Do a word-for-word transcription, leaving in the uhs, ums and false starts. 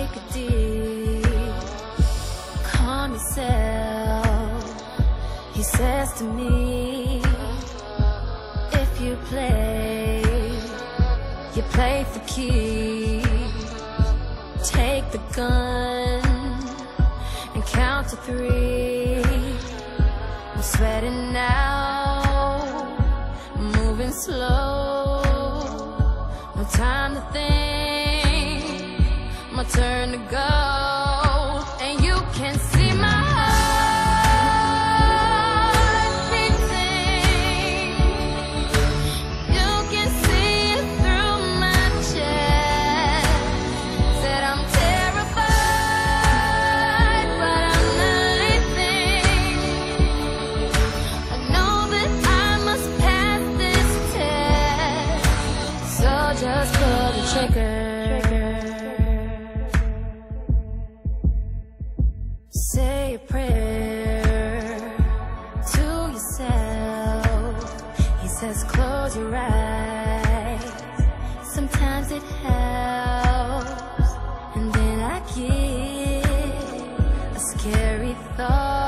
take a deep, calm yourself. He says to me, if you play, you play for keeps. Take the gun and count to three. I'm sweating now, moving slow. No time to think, my turn to go. And you can see my heart beating. You can see it through my chest. Said I'm terrified, but I'm not leaving. I know that I must pass this test, so just pull the trigger. Say a prayer to yourself. He says close your eyes, sometimes it helps. And then I get a scary thought.